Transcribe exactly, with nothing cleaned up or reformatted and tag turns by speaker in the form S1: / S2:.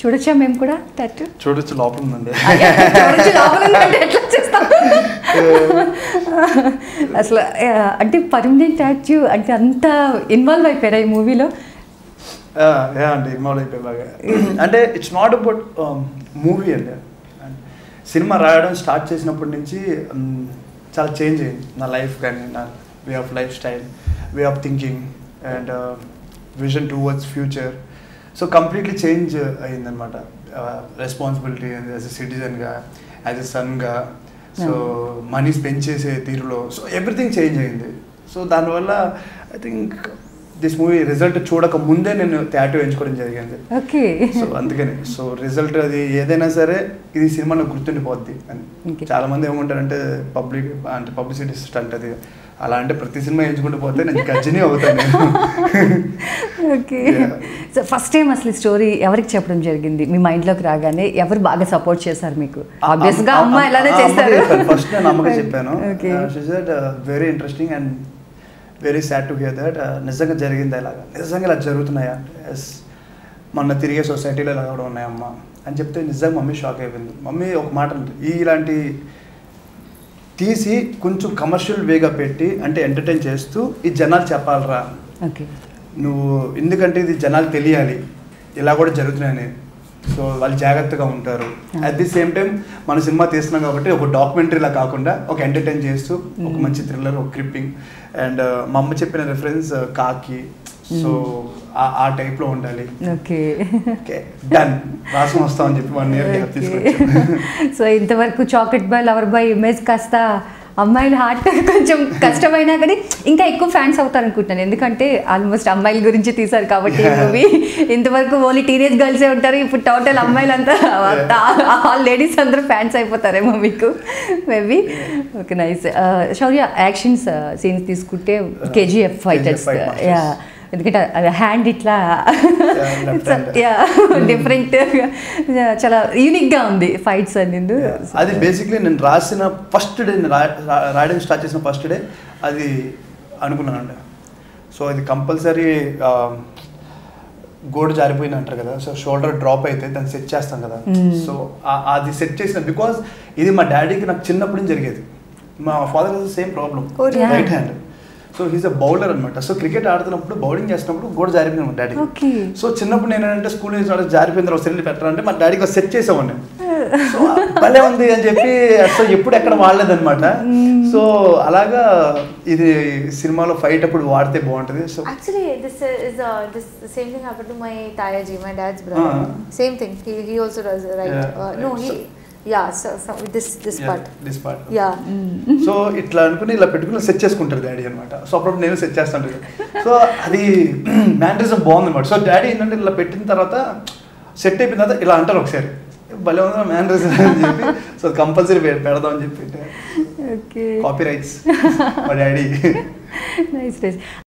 S1: చూడొచ్చా మేము కూడా టాటూ?
S2: చూడొచ్చు, లోపల ఉందండి.
S1: చూడొచ్చు, లోపల ఉందంటే ఎట్లా చేస్తాం? అసలు అంటే పర్మనెంట్ టాటూ అంటే అంత ఇన్వాల్వ్ అయిపోయారా ఈ మూవీలో?
S2: అండి ఇన్వాల్వ్ అయిపోయి బాగా. అంటే ఇట్స్ నాట్ అబౌట్ మూవీ అండి. సినిమా రాయడం స్టార్ట్ చేసినప్పటి నుంచి చాలా చేంజ్ అయింది నా లైఫ్, కానీ నా way of life style, way of thinking and vision towards future. So completely change అయిందనమాట. రెస్పాన్సిబిలిటీ యాజ్ ఎ సిటిజన్గా, యాజ్ ఎ సన్గా, సో మనీ స్పెండ్ చేసే తీరులో, సో ఎవ్రీథింగ్ చేంజ్ అయింది. సో దానివల్ల I think this movie result చూడక ముందే నేను టాటూ ఎంచుకోవడం జరిగింది.
S1: ఓకే.
S2: సో అందుకని సో రిజల్ట్ అది ఏదైనా సరే ఇది సినిమా నాకు గుర్తుండిపోద్ది అని. చాలా మంది ఏమంటారంటే పబ్లిక్ అంటే పబ్లిసిటీ స్టంట్ అది, అలా అంటే ప్రతి సినిమా ఎంచుకుంటూ పోతే నేను గజ్జిని అవుతాను నేను.
S1: ఓకే. సో ఫస్ట్ టైం అసలు స్టోరీ ఎవరికి చెప్పడం జరిగింది? మీ మైండ్లోకి రాగానే ఎవరు బాగా సపోర్ట్ చేశారు మీకు? ఆబ్వియస్గా అమ్మ ఎలానే చేస్తారు.
S2: ఫస్ట్ నేను అమ్మకి చెప్పాను. She said very interesting and very sad to hear that. నిజంగా జరిగిందా ఇలాగా, నిజంగా ఇలా జరుగుతున్నాయా, ఎస్ మొన్న తిరిగే సొసైటీలో ఇలా కూడా ఉన్నాయమ్మా అని చెప్తే నిజంగా మమ్మీ షాక్ అయిపోయింది. మమ్మీ ఒక మాట ఈ ఇలాంటి తీసి కొంచెం కమర్షియల్ వేగా పెట్టి అంటే ఎంటర్టైన్ చేస్తూ ఈ జనాలు చెప్పాలరా నువ్వు, ఎందుకంటే ఇది జనాలు తెలియాలి ఇలా కూడా జరుగుతున్నాయని, సో వాళ్ళు జాగ్రత్తగా ఉంటారు. అట్ ది సేమ్ టైం మన సినిమా తీస్తున్నాం కాబట్టి ఒక డాక్యుమెంటరీలా కాకుండా ఒక ఎంటర్టైన్ చేస్తూ ఒక మంచి థ్రిల్లర్, ఒక క్రిప్పింగ్ అండ్ మా అమ్మ చెప్పిన రెఫరెన్స్ కాకి, సో ఆ టైప్లో ఉండాలి.
S1: ఓకే
S2: ఓకే డన్ రాసం వస్తామని చెప్పి వన్ ఇయర్ గ్యాప్ తీసుకొచ్చాను.
S1: సో ఇంతవరకు chocolate boy, lover boy image కాస్త అమ్మాయిల హార్ట్ కొంచెం కష్టమైనా కానీ ఇంకా ఎక్కువ ఫ్యాన్స్ అవుతారు అనుకుంటున్నాను, ఎందుకంటే ఆల్మోస్ట్ అమ్మాయిల గురించి తీశారు కాబట్టి మూవీ. ఇంతవరకు ఓన్లీ టీనేజ్ గర్ల్సే ఉంటారు, ఇప్పుడు టోటల్ అమ్మాయిలంతా ఆల్ లేడీస్ అందరూ ఫ్యాన్స్ అయిపోతారేమో మీకు maybe. Okay nice. Shaurya actions scenes తీసుకుంటే కేజీఎఫ్ ఫైటర్స్, యా ఎందుకంటే అది హ్యాండ్ ఇట్లా డిఫరెంట్ చాలా యూనిక్గా ఉంది ఫైట్స్ అనేది.
S2: అది బేసిక్లీ నేను రాసిన ఫస్ట్ డే, రాయడం స్టార్ట్ చేసిన ఫస్ట్ డే అది అనుకున్నానండి. సో అది కంపల్సరీ గోడు జారిపోయింది అంటారు కదా, సో షోల్డర్ డ్రాప్ అయితే దాన్ని సెట్ చేస్తాం కదా. సో అది సెట్ చేసిన బికాజ్ ఇది మా డాడీకి నాకు చిన్నప్పటి నుంచి జరిగేది. మా father same problem, right hand. So he's a bowler అనమాట. సో క్రికెట్ ఆడుతున్నప్పుడు బౌలింగ్ చేసినప్పుడు గోడ జారిపోయింది మా డాడీ. సో చిన్నప్పుడు నేను ఏంటంటే స్కూల్ నుంచి జారిపోయిన తర్వాత సెల్లి పెట్టాలంటే మా డాడీకి సెట్ చేసేవాడిని. సో భలే ఉంది అని చెప్పి అసలు ఎప్పుడు ఎక్కడ వాడలేదన్నమాట. సో అలాగా ఇది సినిమాలో ఫైట్ అప్పుడు వాడితే బాగుంటుంది. So
S3: actually this is this same thing happened to my తాయాజీ, my dad's brother. Same thing, he he also does right. No he yeah so, so this this yeah, part
S2: this part
S3: yeah
S2: so ఇట్లా అనుకుని ఇలా పెట్టుకుని set చేసుకుంటారు daddy అనమాట. So అప్పుడు నేను set చేస్తాను. సో అది మ్యానరిజం బాగుంది అనమాట. సో డాడీ ఏంటంటే ఇలా పెట్టిన తర్వాత సెట్ అయిపోయిన తర్వాత ఇలా అంటారు ఒకసారి భలే ఉంది మ్యానరిజం అని చెప్పి, సో కంపల్సరీ పెడదాం అని చెప్పి.
S1: ఓకే
S2: కాపీ రైట్స్ మా డాడీ.
S1: Nice nice.